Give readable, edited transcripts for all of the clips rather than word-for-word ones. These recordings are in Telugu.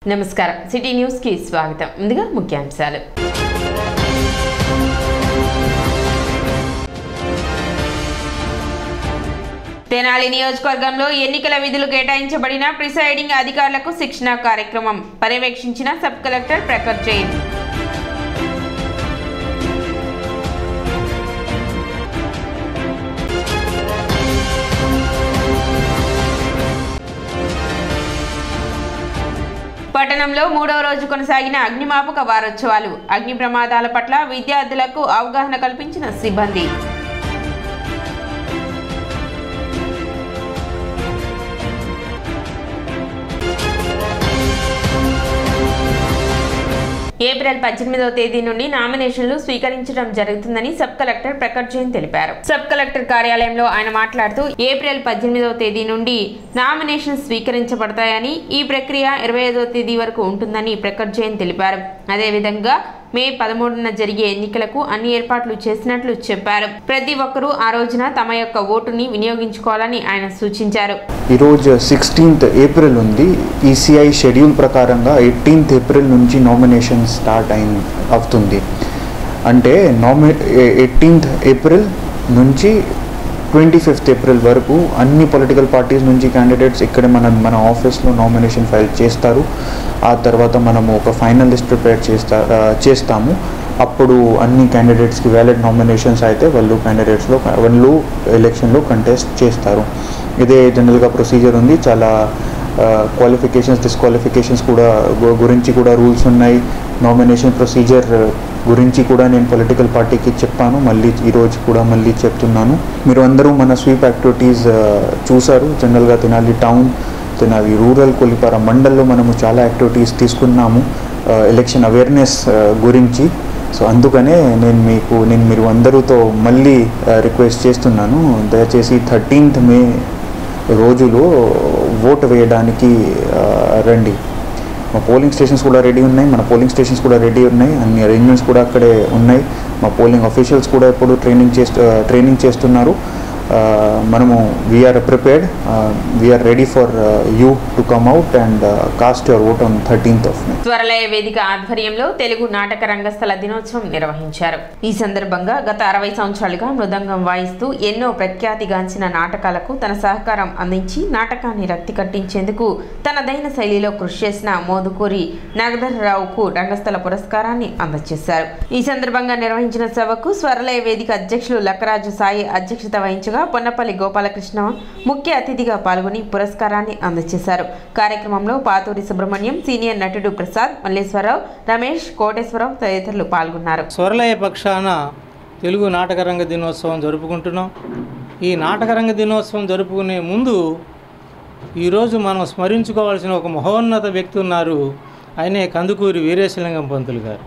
నమస్కారం సిటీ న్యూస్ కి స్వాగతం. ముందుగా ముఖ్యాంశాలు. తెనాలి నియోజకవర్గంలో ఎన్నికల విధులు కేటాయించబడిన ప్రిసైడింగ్ అధికారులకు శిక్షణ కార్యక్రమం పర్యవేక్షించిన సబ్ కలెక్టర్ ప్రఖర్ జైన్. పట్టణంలో 3వ రోజు కొనసాగిన అగ్నిమాపక వారోత్సవాలు. అగ్ని ప్రమాదాల పట్ల విద్యార్థులకు అవగాహన కల్పించిన సిబ్బంది. ఏప్రిల్ 18వ తేదీ నుండి నామినేషన్లు స్వీకరించడం జరుగుతుందని సబ్ కలెక్టర్ ప్రఖర్ జైన్ తెలిపారు. సబ్ కలెక్టర్ కార్యాలయంలో ఆయన మాట్లాడుతూ ఏప్రిల్ 18వ తేదీ నుండి నామినేషన్ స్వీకరించబడతాయని, ఈ ప్రక్రియ 25వ తేదీ వరకు ఉంటుందని ప్రఖర్ జైన్ తెలిపారు. అదేవిధంగా మే 13న జరిగే ఎన్నికలకు అన్ని ఏర్పాట్లు చేసినట్లు చెప్పారు. ప్రతి ఒక్కరూ ఆ రోజున తమ యొక్క ఓటుని వినియోగించుకోవాలని ఆయన సూచించారు. ఈరోజు 16th ఏప్రిల్ ఉంది. ఈసీఐ షెడ్యూల్ ప్రకారంగా 18th ఏప్రిల్ నుంచి నామినేషన్ స్టార్ట్ అవుతుంది. అంటే 18th ఏప్రిల్ నుంచి 25th ఏప్రిల్ వరకు అన్ని పొలిటికల్ పార్టీస్ నుంచి క్యాండిడేట్స్ ఇక్కడ మన ఆఫీస్లో నామినేషన్ ఫైల్ చేస్తారు. ఆ తర్వాత మనము ఒక ఫైనల్ లిస్ట్ ప్రిపేర్ చేస్తాము. అప్పుడు అన్ని క్యాండిడేట్స్కి వ్యాలిడ్ నామినేషన్స్ అయితే వాళ్ళు ఎలక్షన్లో కంటెస్ట్ చేస్తారు. ఇదే జనరల్గా ప్రొసీజర్ ఉంది. చాలా క్వాలిఫికేషన్స్ డిస్క్వాలిఫికేషన్స్ గురించి కూడా రూల్స్ ఉన్నాయి. నామినేషన్ ప్రొసీజర్ గురించి కూడా నేను పొలిటికల్ పార్టీకి చెప్పాను. ఈరోజు కూడా మళ్ళీ చెప్తున్నాను. మీరు అందరూ మన స్వీప్ యాక్టివిటీస్ చూసారు. జనరల్గా తెనాలి టౌన్, తెనాలి రూరల్, కొల్లిపార మండల్లో మనము చాలా యాక్టివిటీస్ తీసుకున్నాము ఎలక్షన్ అవేర్నెస్ గురించి. సో అందుకనే మీరు అందరితో మళ్ళీ రిక్వెస్ట్ చేస్తున్నాను, దయచేసి 13th మే రోజులో ఓటు వేయడానికి రండి. మా పోలింగ్ స్టేషన్స్ కూడా రెడీ ఉన్నాయి. అన్ని అరేంజ్మెంట్స్ కూడా అక్కడే ఉన్నాయి. మా పోలింగ్ ఆఫీషియల్స్ కూడా ఇప్పుడు ట్రైనింగ్ చేస్తున్నారు. మనము we're prepared, we're ready for you to come out and cast your vote on 13th of May. Swaralaya వేదిక ఆధ్వర్యంలో తెలుగు నాటక రంగస్థల దినోత్సవం నిర్వహించారు. ఈ సందర్భంగా గత 60 సంవత్సరాలుగా మృదంగం వాయిస్తూ ఎన్నో ప్రఖ్యాతిగాంచిన నాటకాలకు తన సహకారం అందించి నాటకాన్ని రక్తి కట్టించేందుకు తనదైన శైలిలో కృషి చేసిన మోదుకూరి నాగధరరావుకు రంగస్థల పురస్కారాన్ని అందజేశారు. ఈ సందర్భంగా నిర్వహించిన సభకు స్వరలయ వేదిక అధ్యక్షులు లక్కరాజు సాయి అధ్యక్షత వహించగా పొన్నపల్లి గోపాలకృష్ణ ముఖ్య అతిథిగా పాల్గొని పురస్కారాన్ని అందజేశారు. కార్యక్రమంలో పాతూరి సుబ్రహ్మణ్యం, సీనియర్ నటుడు ప్రసాద్, మల్లేశ్వరరావు, రమేష్, కోటేశ్వరరావు తదితరులు పాల్గొన్నారు. స్వరలయ పక్షాన తెలుగు నాటకరంగ దినోత్సవం జరుపుకుంటున్నాం. ఈ నాటకరంగ దినోత్సవం జరుపుకునే ముందు ఈరోజు మనం స్మరించుకోవాల్సిన ఒక మహోన్నత వ్యక్తి ఉన్నారు. ఆయనే కందుకూరి వీరేశలింగం పంతులు గారు.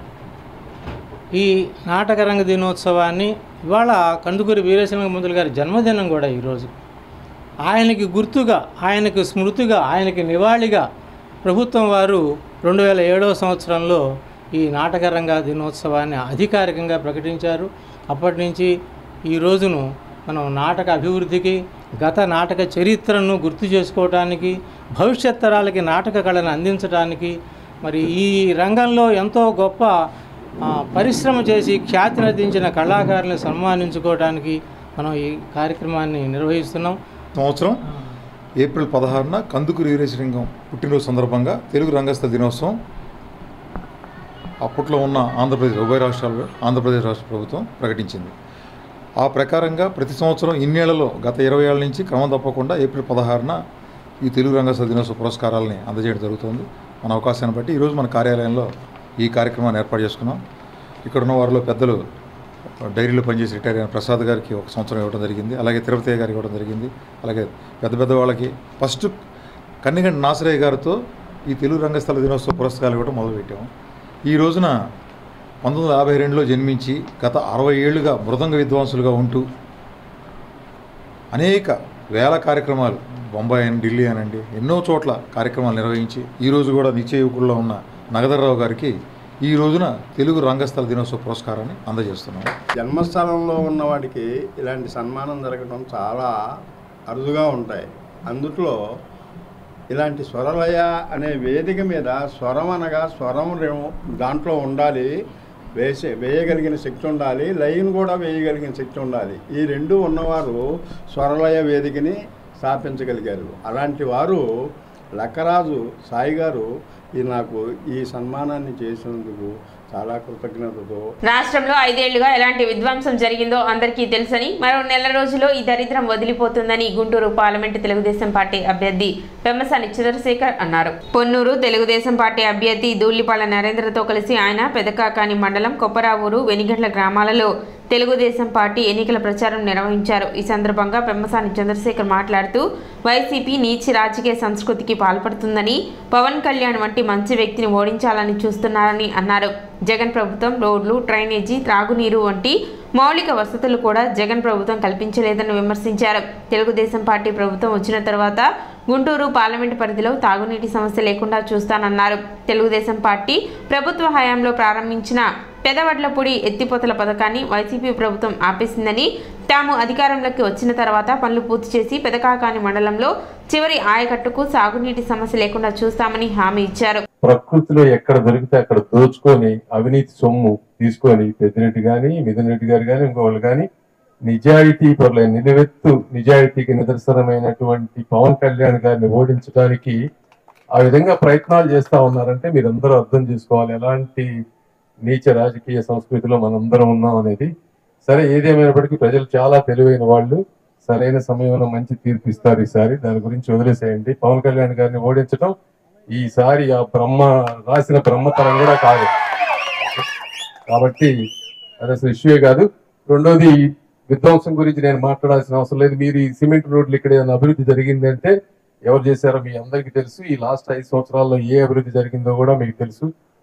ఈ నాటకరంగ దినోత్సవాన్ని ఇవాళ కందుకూరి వీరేశలింగం పంతులు గారి జన్మదినం కూడా ఈరోజు. ఆయనకి గుర్తుగా, ఆయనకు స్మృతిగా, ఆయనకి నివాళిగా ప్రభుత్వం వారు 2007వ సంవత్సరంలో ఈ నాటకరంగ దినోత్సవాన్ని అధికారికంగా ప్రకటించారు. అప్పటి నుంచి ఈ రోజును మనం నాటక అభివృద్ధికి, గత నాటక చరిత్రను గుర్తు చేసుకోవటానికి, భవిష్యత్ తరాలకి నాటక కళను అందించడానికి, మరి ఈ రంగంలో ఎంతో గొప్ప పరిశ్రమ చేసి ఖ్యాతినర్దించిన కళాకారులను సన్మానించుకోవడానికి మనం ఈ కార్యక్రమాన్ని నిర్వహిస్తున్నాం. సంవత్సరం ఏప్రిల్ 16న కందుకూరి వీరేశలింగం పుట్టినరోజు సందర్భంగా తెలుగు రంగస్థల దినోత్సవం అప్పట్లో ఉన్న ఉభయ రాష్ట్రాల్లో ఆంధ్రప్రదేశ్ రాష్ట్ర ప్రభుత్వం ప్రకటించింది. ఆ ప్రకారంగా ప్రతి సంవత్సరం ఇన్నేళ్లలో గత 20 ఏళ్ల నుంచి క్రమం తప్పకుండా ఏప్రిల్ 16న ఈ తెలుగు రంగస్థల దినోత్సవ పురస్కారాలని అందజేయడం జరుగుతుంది. మన అవకాశాన్ని బట్టి ఈరోజు మన కార్యాలయంలో ఈ కార్యక్రమాన్ని ఏర్పాటు చేసుకున్నాం. ఇక్కడ ఉన్న వారిలో పెద్దలు డైరీలో పనిచేసి రిటైర్ అయిన ప్రసాద్ గారికి 1 సంవత్సరం ఇవ్వడం జరిగింది. అలాగే తిరుపతి గారికి ఇవ్వడం జరిగింది. అలాగే పెద్ద వాళ్ళకి ఫస్ట్ కన్నిగంటి నాసరయ్య గారితో ఈ తెలుగు రంగస్థల దినోత్సవ పురస్కారాలు ఇవ్వడం మొదలుపెట్టాము. ఈ రోజున 1952లో జన్మించి గత 60 ఏళ్లుగా మృదంగ విద్వాంసులుగా ఉంటూ అనేక వేల కార్యక్రమాలు బొంబాయి అని, ఢిల్లీ అనండి, ఎన్నో చోట్ల కార్యక్రమాలు నిర్వహించి ఈరోజు కూడా నిత్య యువకుల్లో ఉన్న నాగధరరావు గారికి ఈ రోజున తెలుగు రంగస్థల దినోత్సవ పురస్కారాన్ని అందజేస్తున్నాం. జన్మస్థలంలో ఉన్నవాడికి ఇలాంటి సన్మానం జరగడం చాలా అరుదుగా ఉంటాయి. అందుట్లో ఇలాంటి స్వరలయ అనే వేదిక మీద స్వరం అనగా స్వరం దాంట్లో ఉండాలి, వేయగలిగిన శక్తి ఉండాలి, లయను కూడా వేయగలిగిన శక్తి ఉండాలి. ఈ రెండు ఉన్నవారు స్వరలయ వేదికని స్థాపించగలిగారు. అలాంటి వారు లక్కరాజు సాయి గారు నాకు ఈ సన్మానాన్ని చేసినందుకు చాలా కృతజ్ఞతతో. రాష్ట్రంలో 5 ఏళ్లుగా ఎలాంటి విధ్వంసం జరిగిందో అందరికీ తెలుసని, మరో నెల రోజుల్లో ఈ దరిద్రం వదిలిపోతుందని గుంటూరు పార్లమెంటు తెలుగుదేశం పార్టీ అభ్యర్థి పెమ్మసాని చంద్రశేఖర్ అన్నారు. పొన్నూరు తెలుగుదేశం పార్టీ అభ్యర్థి దూళ్లిపాల నరేంద్రతో కలిసి ఆయన పెదకాకాని మండలం కొప్పరావూరు, వెనిగండ్ల గ్రామాలలో తెలుగుదేశం పార్టీ ఎన్నికల ప్రచారం నిర్వహించారు. ఈ సందర్భంగా పెమ్మసాని చంద్రశేఖర్ మాట్లాడుతూ వైసీపీ నీచి రాజకీయ సంస్కృతికి పాల్పడుతుందని, పవన్ కళ్యాణ్ వంటి మంచి వ్యక్తిని ఓడించాలని చూస్తున్నారని అన్నారు. జగన్ ప్రభుత్వం రోడ్లు, డ్రైనేజీ, త్రాగునీరు వంటి మౌలిక వసతులు కూడా జగన్ ప్రభుత్వం కల్పించలేదని విమర్శించారు. తెలుగుదేశం పార్టీ ప్రభుత్వం వచ్చిన తర్వాత గుంటూరు పార్లమెంటు పరిధిలో తాగునీటి సమస్య లేకుండా చూస్తానన్నారు. తెలుగుదేశం పార్టీ ప్రభుత్వ హయాంలో ప్రారంభించిన పెదవడ్లపూడి ఎత్తిపోతల పథకాన్ని వైసీపీ ప్రభుత్వం ఆపేసిందని, తాము అధికారంలోకి వచ్చిన తర్వాత పనులు పూర్తి చేసి పెదకాకాని మండలంలో చివరి ఆయకట్టుకు సాగునీటి సమస్య లేకుండా చూస్తామని హామీ ఇచ్చారు. ప్రకృతిలో ఎక్కడ దొరికితే అక్కడ దోచుకొని అవినీతి సొమ్ము తీసుకొని పెద్దిరెడ్డి గాని, మిథున్ రెడ్డి గారు గాని, ఇంకోళ్ళు గాని నిజాయితీ పరుల నిలువెత్తు నిజాయితీకి నిదర్శనమైనటువంటి పవన్ కళ్యాణ్ గారిని ఓడించడానికి ఆ విధంగా ప్రయత్నాలు చేస్తా ఉన్నారంటే మీరందరూ అర్థం చేసుకోవాలి ఎలాంటి నీచ రాజకీయ సంస్కృతిలో మనందరం ఉన్నాం అనేది. సరే, ఏదేమైనప్పటికీ ప్రజలు చాలా తెలివైన వాళ్ళు, సరైన సమయంలో మంచి తీర్పు ఇస్తారు. ఈసారి దాని గురించి వదిలేసేయండి. పవన్ కళ్యాణ్ గారిని ఓడించడం ఈసారి ఆ బ్రహ్మ రాసిన బ్రహ్మతరం కూడా కాదు కాబట్టి అది అసలు ఇష్యూయే కాదు. రెండోది, విధ్వంసం గురించి నేను మాట్లాడాల్సిన అవసరం లేదు. మీరు ఈ సిమెంట్ రోడ్లు ఇక్కడ ఏదైనా అభివృద్ధి జరిగిందంటే ఎవరు చేశారో మీ అందరికీ తెలుసు. ఈ లాస్ట్ 5 సంవత్సరాల్లో ఏ అభివృద్ధి జరిగిందో కూడా మీకు తెలుసు.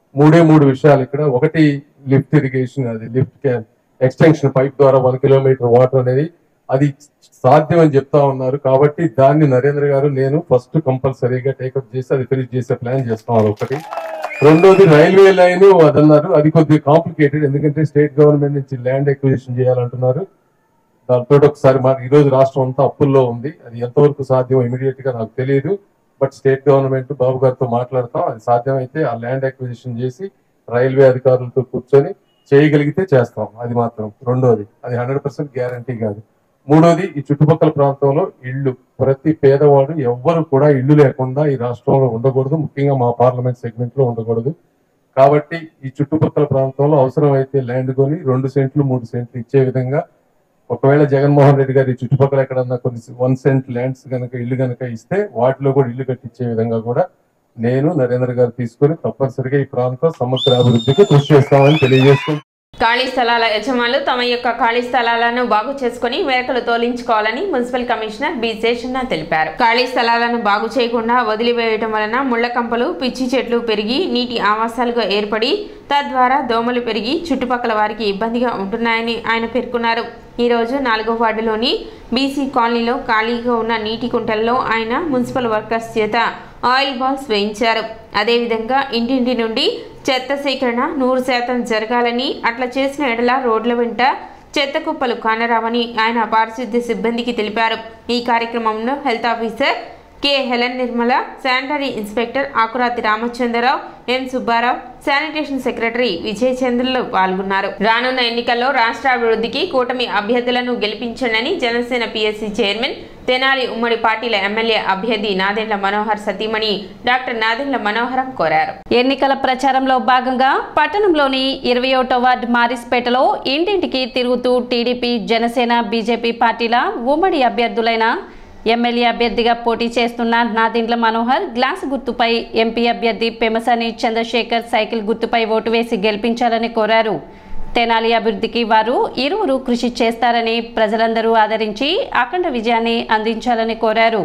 3 విషయాలు ఇక్కడ. ఒకటి, లిఫ్ట్ ఇరిగేషన్, అది లిఫ్ట్ ఎక్స్టెన్షన్ పైప్ ద్వారా 1 కిలోమీటర్ వాటర్ అనేది అది సాధ్యం అని చెప్తా ఉన్నారు. కాబట్టి దాన్ని నరేంద్ర గారు నేను ఫస్ట్ కంపల్సరీగా టేకప్ చేసి అది ఫినిష్ చేసే ప్లాన్ చేస్తాం. ఒకటి. రెండోది, రైల్వే లైన్ అదన్నారు, అది కొద్దిగా కాంప్లికేటెడ్, ఎందుకంటే స్టేట్ గవర్నమెంట్ నుంచి ల్యాండ్ ఎక్విజిషన్ చేయాలంటున్నారు. దాంతో ఒకసారి ఈ రోజు రాష్ట్రం అంతా అప్పుల్లో ఉంది. అది ఎంతవరకు సాధ్యం ఇమీడియట్ గా నాకు తెలియదు. బట్ స్టేట్ గవర్నమెంట్ బాబు గారితో మాట్లాడతాం. అది సాధ్యమైతే ఆ ల్యాండ్ అక్విజిషన్ చేసి రైల్వే అధికారులతో కూర్చొని చేయగలిగితే చేస్తాం. అది మాత్రం రెండోది. అది 100% గ్యారంటీ కాదు. మూడోది, ఈ చుట్టుపక్కల ప్రాంతంలో ఇళ్లు, ప్రతి పేదవాడు ఎవ్వరు కూడా ఇళ్లు లేకుండా ఈ రాష్ట్రంలో ఉండకూడదు, ముఖ్యంగా మా పార్లమెంట్ సెగ్మెంట్ లో ఉండకూడదు. కాబట్టి ఈ చుట్టుపక్కల ప్రాంతంలో అవసరమైతే ల్యాండ్ కొని 2 సెంట్లు 3 సెంట్లు ఇచ్చే విధంగా, ఒకవేళ జగన్మోహన్ రెడ్డి గారి చుట్టుపక్కల ఎక్కడన్నా కొన్ని 1 సెంట్ ల్యాండ్స్ కనుక ఇల్లు కనుక ఇస్తే వాటిలో కూడా ఇల్లు కట్టించే విధంగా కూడా నేను నరేంద్ర గారు తీసుకొని తప్పనిసరిగా ఈ ప్రాంతం సమగ్ర అభివృద్ధికి కృషి చేస్తామని తెలియజేస్తున్నాను. ఖాళీ స్థలాల యజమానులు తమ యొక్క ఖాళీ స్థలాలను బాగు చేసుకుని మేరకలు తోలించుకోవాలని మున్సిపల్ కమిషనర్ బి శేషన్న తెలిపారు. ఖాళీ స్థలాలను బాగు చేయకుండా వదిలివేయడం వలన ముళ్ల కంపలు, పిచ్చి చెట్లు పెరిగి నీటి ఆవాసాలుగా ఏర్పడి తద్వారా దోమలు పెరిగి చుట్టుపక్కల వారికి ఇబ్బందిగా ఉంటున్నాయని ఆయన పేర్కొన్నారు. ఈ రోజు 4వ వార్డులోని బీసీ కాలనీలో ఖాళీగా ఉన్న నీటి కుంటల్లో ఆయన మున్సిపల్ వర్కర్స్ చేత ఆయిల్ బాల్స్ వేయించారు. అదేవిధంగా ఇంటింటి నుండి చెత్త సేకరణ 100% జరగాలని, అట్లా చేసిన ఎడల రోడ్ల వెంట చెత్త కుప్పలు కానరావని ఆయన పారిశుద్ధ్య సిబ్బందికి తెలిపారు. ఈ కార్యక్రమంలో health officer K Helen Nirmala, sanitary inspector Akurathi Ramachandra Rao, M Subba Rao, sanitation secretary Vijay చంద్రలు పాల్గొన్నారు. రానున్న ఎన్నికల్లో రాష్ట్ర అభివృద్ధికి కూటమి అభ్యర్థులను గెలిపించండి జనసేన పిఎస్సి చైర్మన్, తెనాలి ఉమ్మడి పార్టీల ఎమ్మెల్యే అభ్యర్థి నాదెండ్ల మనోహర్ సతీమణి డాక్టర్ నాదెండ్ల మనోహరం కోరారు. ఎన్నికల ప్రచారంలో భాగంగా పట్టణంలోని 21వ వార్డు మారిస్పేటలో ఇంటింటికి తిరుగుతూ టీడీపీ, జనసేన, బీజేపీ పార్టీల ఉమ్మడి అభ్యర్థులైన ఎమ్మెల్యే అభ్యర్థిగా పోటీ చేస్తున్న నాదెండ్ల మనోహర్ గ్లాస్ గుర్తుపై, ఎంపీ అభ్యర్థి పెమ్మసాని చంద్రశేఖర్ సైకిల్ గుర్తుపై ఓటు వేసి గెలిపించాలని కోరారు. తెనాలి అభివృద్ధికి వారు ఇరువురు కృషి చేస్తారని, ప్రజలందరూ ఆదరించి అఖండ విజయాన్ని అందించాలని కోరారు.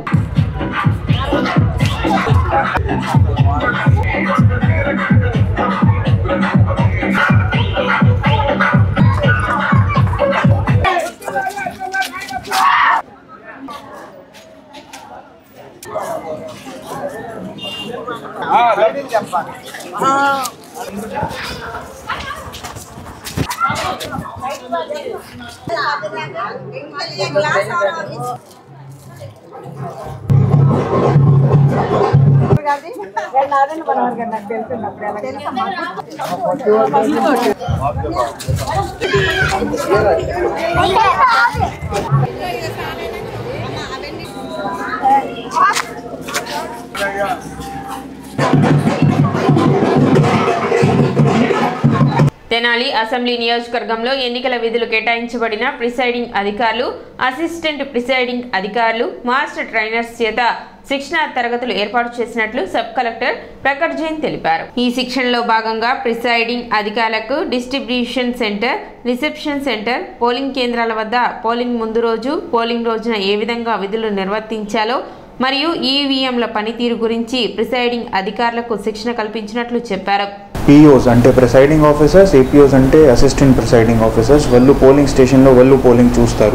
తెనాలి అసెంబ్లీ నియోజకవర్గంలో ఎన్నికల విధులు కేటాయించబడిన ప్రిసైడింగ్ అధికారులు, అసిస్టెంట్ ప్రిసైడింగ్ అధికారులు, మాస్టర్ ట్రైనర్స్ చేత శిక్షణా తరగతులు ఏర్పాటు చేసినట్లు సబ్ కలెక్టర్ ప్రకట్ జైన్ తెలిపారు. ఈ శిక్షణలో భాగంగా ప్రిసైడింగ్ అధికారులకు distribution centre, reception centre, polling కేంద్రాల వద్ద పోలింగ్ ముందు రోజు, పోలింగ్ రోజున ఏ విధంగా విధులు నిర్వర్తించాలో మరియు ఈవీఎంల పనితీరు గురించి ప్రిసైడింగ్ అధికారులకు శిక్షణ కల్పించినట్లు చెప్పారు. పిఓస్ అంటే ప్రిసైడింగ్ ఆఫీసర్స్, ఏపీఓస్ అంటే అసిస్టెంట్ ప్రిసైడింగ్ ఆఫీసర్స్. వాళ్ళు పోలింగ్ స్టేషన్లో వాళ్ళు పోలింగ్ చూస్తారు.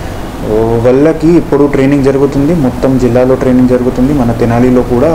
వాళ్ళకి ఇప్పుడు ట్రైనింగ్ జరుగుతుంది, మొత్తం జిల్లాలో ట్రైనింగ్ జరుగుతుంది. మన తెనాలిలో కూడా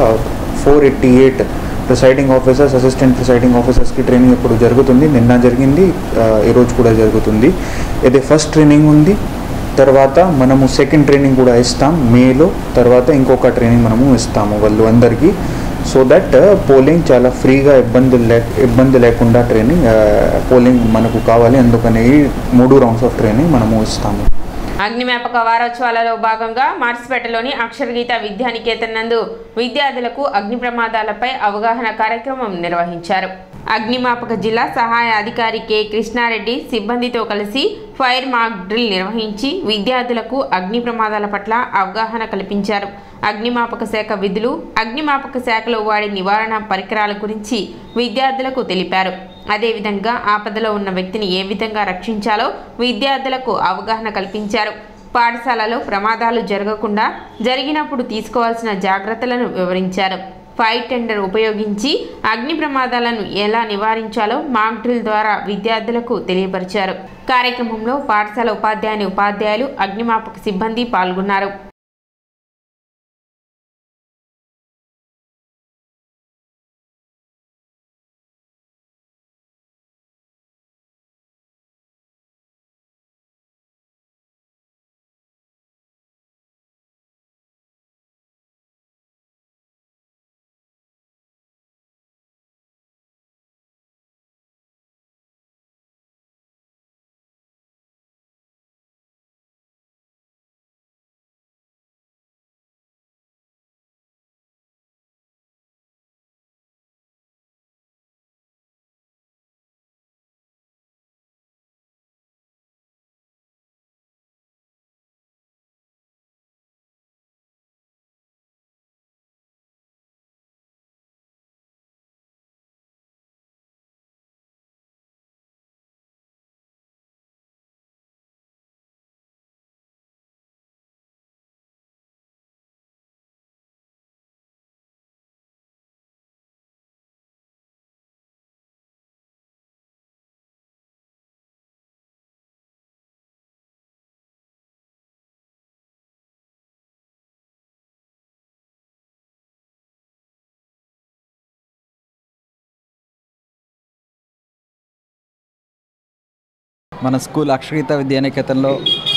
488 ప్రిసైడింగ్ ఆఫీసర్స్, అసిస్టెంట్ ప్రిసైడింగ్ ఆఫీసర్స్కి ట్రైనింగ్ ఇప్పుడు జరుగుతుంది. నిన్న జరిగింది, ఈరోజు కూడా జరుగుతుంది. ఇది ఫస్ట్ ట్రైనింగ్ ఉంది. తర్వాత మనము సెకండ్ ట్రైనింగ్ కూడా ఇస్తాం మేలో. తర్వాత ఇంకొక ట్రైనింగ్ మనము ఇస్తాము వాళ్ళు అందరికీ. సో దట్ పోలింగ్ చాలా ఫ్రీగా ఇబ్బంది లేకుండా ట్రైనింగ్ పోలింగ్ మనకు కావాలి. అందుకని 3 రౌండ్స్ ఆఫ్ ట్రైనింగ్ మనము ఇస్తాము. అగ్నిమాపక వారోత్సవాలలో భాగంగా మార్చిపేటలోని అక్షరగీత విద్యానికేతన్ నందు విద్యార్థులకు అగ్ని ప్రమాదాలపై అవగాహన కార్యక్రమం నిర్వహించారు. అగ్నిమాపక జిల్లా సహాయ అధికారి కె కృష్ణారెడ్డి సిబ్బందితో కలిసి ఫైర్ మాక్ డ్రిల్ నిర్వహించి విద్యార్థులకు అగ్ని ప్రమాదాల పట్ల అవగాహన కల్పించారు. అగ్నిమాపక శాఖ విధులు, అగ్నిమాపక శాఖలో వాడే నివారణ పరికరాల గురించి విద్యార్థులకు తెలిపారు. అదేవిధంగా ఆపదలో ఉన్న వ్యక్తిని ఏ విధంగా రక్షించాలో విద్యార్థులకు అవగాహన కల్పించారు. పాఠశాలలో ప్రమాదాలు జరగకుండా జరిగినప్పుడు తీసుకోవాల్సిన జాగ్రత్తలను వివరించారు. ఫైర్ టెండర్ ఉపయోగించి అగ్ని ప్రమాదాలను ఎలా నివారించాలో మాక్ డ్రిల్ ద్వారా విద్యార్థులకు తెలియపరిచారు. కార్యక్రమంలో పాఠశాల ఉపాధ్యాయులు, అగ్నిమాపక సిబ్బంది పాల్గొన్నారు. మన స్కూల్ అక్షరగీత విద్యానికేతన్లో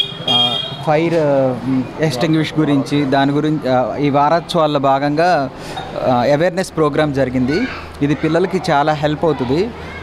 ఫైర్ ఎక్స్టింగ్విష్ గురించి దాని గురించి ఈ వారోత్సవాల్లో భాగంగా అవేర్నెస్ ప్రోగ్రామ్ జరిగింది. ఇది పిల్లలకి చాలా హెల్ప్ అవుతుంది.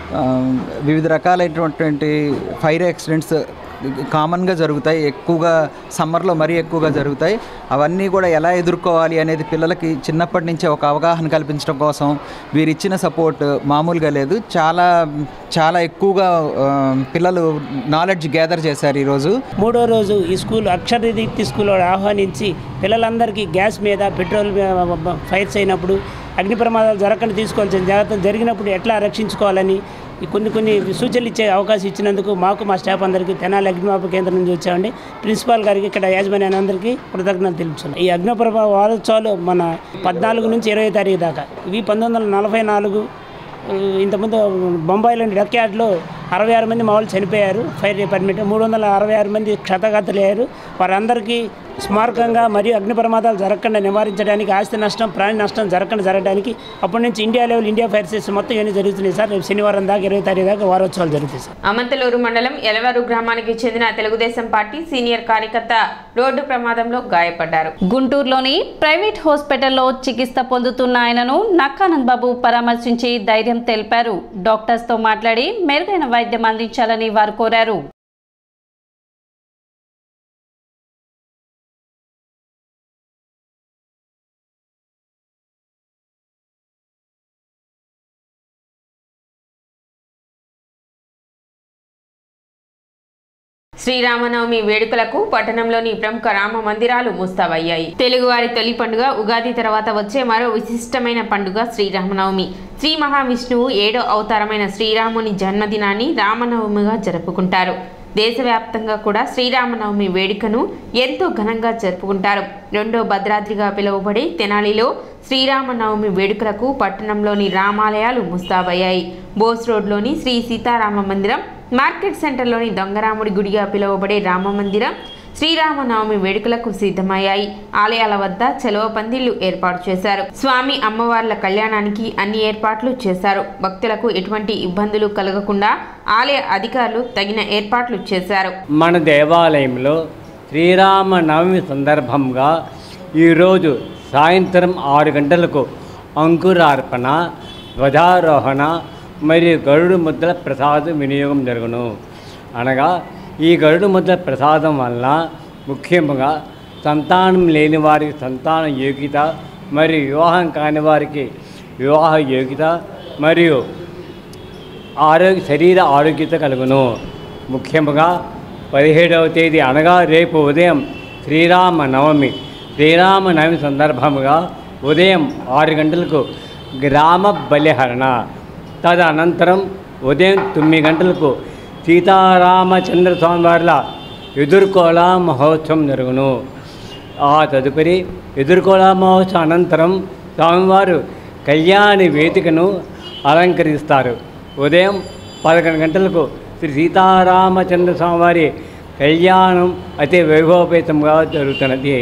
వివిధ రకాలైనటువంటి ఫైర్ యాక్సిడెంట్స్ కామన్గా జరుగుతాయి, ఎక్కువగా సమ్మర్లో మరీ ఎక్కువగా జరుగుతాయి. అవన్నీ కూడా ఎలా ఎదుర్కోవాలి అనేది పిల్లలకి చిన్నప్పటి నుంచే ఒక అవగాహన కల్పించడం కోసం వీరిచ్చిన సపోర్ట్ మామూలుగా లేదు. చాలా చాలా ఎక్కువగా పిల్లలు నాలెడ్జ్ గ్యాదర్ చేశారు. ఈరోజు 3వ రోజు ఈ స్కూల్ అక్షరదీప్తి స్కూల్ ఆహ్వానించి పిల్లలందరికీ గ్యాస్ మీద, పెట్రోల్ ఫైర్స్ అయినప్పుడు అగ్ని ప్రమాదాలు జరగకుండా తీసుకోవాల్సిన జాగ్రత్తలు జరిగినప్పుడు ఎట్లా రక్షించుకోవాలని కొన్ని సూచనలు ఇచ్చే అవకాశం ఇచ్చినందుకు మాకు, మా స్టాఫ్ అందరికీ తెనాలి అగ్నిమాపక కేంద్రం నుంచి వచ్చామండి. ప్రిన్సిపాల్ గారికి, ఇక్కడ యాజమాన్యాన్ని అందరికీ కృతజ్ఞతలు తెలుపుతున్నాం. ఈ అగ్నిప్రభ వారోత్సవాలు మన 14 నుంచి 20 తారీఖు దాకా. ఇవి 1944 ఇంతకుముందు బొంబాయిలోని డక్ యార్డ్లో 66 మంది మా వాళ్ళు చనిపోయారు. ఫైర్ డిపార్ట్మెంట్ 366 మంది క్షతగాతులయ్యారు. వారందరికీ స్మారకంగా మరియు అగ్ని ప్రమాదాలు జరగకుండా నివారించడానికి, ఆస్తి నష్టం, ప్రాణి నష్టం జరగడానికి అప్పటి నుంచి India level India fire station మొత్తం ఇవన్నీ జరుగుతున్నాయి సార్. రేపు శనివారం దాకా 20 తారీఖు దాకా వారోత్సవాలు జరుగుతాయి సార్. అమంతలూరు మండలం ఎలవరు గ్రామానికి చెందిన తెలుగుదేశం పార్టీ సీనియర్ కార్యకర్త రోడ్డు ప్రమాదంలో గాయపడ్డారు. గుంటూరులోని ప్రైవేట్ హాస్పిటల్లో చికిత్స పొందుతున్న ఆయనను నక్కానంద్ బాబు పరామర్శించి ధైర్యం తెలిపారు. డాక్టర్స్తో మాట్లాడి మెరుగైన వైద్యం అందించాలని వారు కోరారు. శ్రీరామనవమి వేడుకలకు పట్టణంలోని ప్రముఖ రామ మందిరాలు ముస్తాబయ్యాయి. తెలుగువారి తొలి పండుగ ఉగాది తర్వాత వచ్చే మరో విశిష్టమైన పండుగ శ్రీరామనవమి. శ్రీ మహావిష్ణువు 7వ అవతారమైన శ్రీరాముని జన్మదినాన్ని రామనవమిగా జరుపుకుంటారు. దేశవ్యాప్తంగా కూడా శ్రీరామనవమి వేడుకను ఎంతో ఘనంగా జరుపుకుంటారు. రెండో భద్రాద్రిగా పిలువబడే తెనాలిలో శ్రీరామనవమి వేడుకలకు పట్టణంలోని రామాలయాలు ముస్తాబయ్యాయి. బోస్ రోడ్లోని శ్రీ సీతారామ మందిరం, మార్కెట్ సెంటర్లోని దొంగరాముడి గుడిగా పిలువబడే రామ మందిరం శ్రీరామనవమి వేడుకలకు సిద్ధమయ్యాయి. ఆలయాల వద్ద చెలవ పందిళ్లు ఏర్పాటు చేశారు. స్వామి అమ్మవార్ల కళ్యాణానికి అన్ని ఏర్పాట్లు చేశారు. భక్తులకు ఎటువంటి ఇబ్బందులు కలగకుండా ఆలయ అధికారులు తగిన ఏర్పాట్లు చేశారు. మన దేవాలయంలో శ్రీరామనవమి సందర్భంగా ఈరోజు సాయంత్రం 6 గంటలకు అంకురార్పణ, ధ్వజారోహణ మరియు గరుడు ముద్ర ప్రసాదం వినియోగం జరుగును. అనగా ఈ గరుడు ముద్ర ప్రసాదం వల్ల ముఖ్యంగా సంతానం లేని వారికి సంతాన యోగ్యత, మరియు వివాహం కాని వారికి వివాహ యోగ్యత మరియు శరీర ఆరోగ్యత కలుగును. ముఖ్యంగా 17వ తేదీ అనగా రేపు ఉదయం శ్రీరామనవమి. శ్రీరామనవమి సందర్భంగా ఉదయం 6 గంటలకు గ్రామ బలిహరణ, తదనంతరం ఉదయం 9 గంటలకు సీతారామచంద్ర స్వామివార్ల ఎదుర్కోల మహోత్సవం జరుగును. ఆ తదుపరి ఎదుర్కోల మహోత్సవం అనంతరం స్వామివారు కళ్యాణి వేదికను అలంకరిస్తారు. ఉదయం 11 గంటలకు శ్రీ సీతారామచంద్ర స్వామివారి కళ్యాణం అతి వైభవపేతంగా జరుగుతున్నది.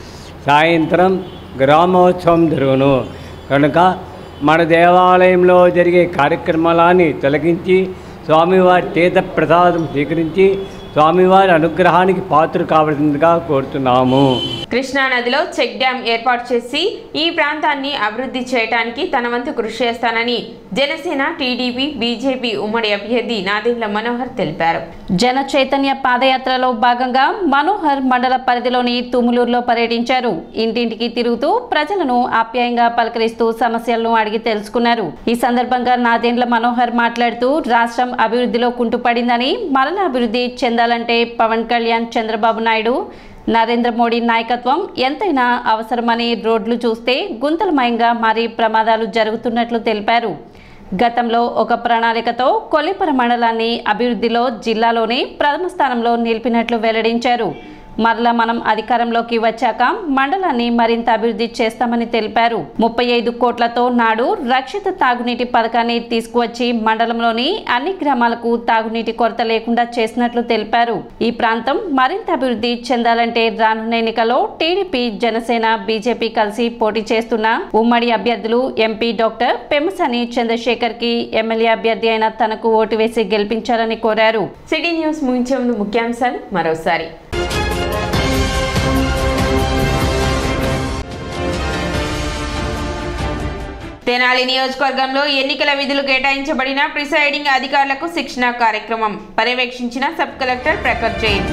సాయంత్రం గ్రామోత్సవం జరుగును. కనుక మన దేవాలయంలో జరిగే కార్యక్రమాలని తొలగించి స్వామివారి తీర్థ ప్రసాదం స్వీకరించి స్వామివారి అనుగ్రహానికి పాత్ర కావాల్సిందిగా కోరుతున్నాము. కృష్ణానదిలో చెక్ డ్యాం ఏర్పాటు చేసి ఈ ప్రాంతాన్ని అభివృద్ధి చేయడానికి తన వంతు కృషి చేస్తానని జనసేన, టీడీపీ, బీజేపీ ఉమ్మడి అభ్యర్థి నాదెండ్ల మనోహర్ తెలిపారు. జన చైతన్య పాదయాత్రలో భాగంగా మనోహర్ మండల పరిధిలోని తుములూరులో పర్యటించారు. ఇంటింటికి తిరుగుతూ ప్రజలను ఆప్యాయంగా పలకరిస్తూ సమస్యలను అడిగి తెలుసుకున్నారు. ఈ సందర్భంగా నాదెండ్ల మనోహర్ మాట్లాడుతూ రాష్ట్రం అభివృద్ధిలో కుంటుపడిందని, మరల అభివృద్ధి చెందాలంటే పవన్ కళ్యాణ్, చంద్రబాబు నాయుడు, నరేంద్ర మోడీ నాయకత్వం ఎంతైనా అవసరమని రోడ్లు చూస్తే గుంతలమయంగా మారి ప్రమాదాలు జరుగుతున్నట్లు తెలిపారు. గతంలో ఒక ప్రణాళికతో కొల్లిపర మండలాన్ని అభివృద్ధిలో జిల్లాలోనే ప్రథమ స్థానంలో నిలిపినట్లు వెల్లడించారు. మరలా మనం అధికారంలోకి వచ్చాక మండలాన్ని మరింత అభివృద్ధి చేస్తామని తెలిపారు. 35 కోట్లతో నాడు రక్షిత తాగునీటి పథకాన్ని తీసుకువచ్చి మండలంలోని అన్ని గ్రామాలకు తాగునీటి కొరత లేకుండా చేసినట్లు తెలిపారు. ఈ ప్రాంతం మరింత అభివృద్ధి చెందాలంటే రానున్న ఎన్నికల్లో టీడీపీ, జనసేన, బీజేపీ కలిసి పోటీ చేస్తున్న ఉమ్మడి అభ్యర్థులు ఎంపీ డాక్టర్ పెమ్మసాని చంద్రశేఖర్ కి ఎమ్మెల్యే అభ్యర్థి అయిన తనకు ఓటు వేసి గెలిపించాలని కోరారు. సిటీ న్యూస్ ముగించే ముందు ముఖ్యాంశాలు మరోసారి. తెనాలి నియోజకవర్గంలో ఎన్నికల విధులు కేటాయించబడిన ప్రిసైడింగ్ అధికారులకు శిక్షణ కార్యక్రమం పర్యవేక్షించిన సబ్ కలెక్టర్ ప్రఖర్ జైన్.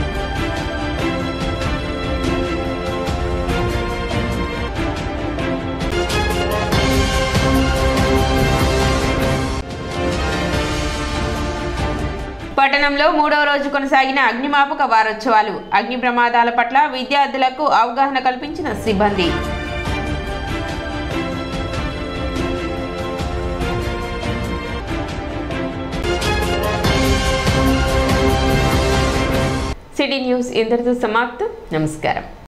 పట్టణంలో 3వ రోజు కొనసాగిన అగ్నిమాపక వారోత్సవాలు. అగ్ని ప్రమాదాల పట్ల విద్యార్థులకు అవగాహన కల్పించిన సిబ్బంది. సిటీ న్యూస్ ఇంతటితో సమాప్తం. నమస్కారం.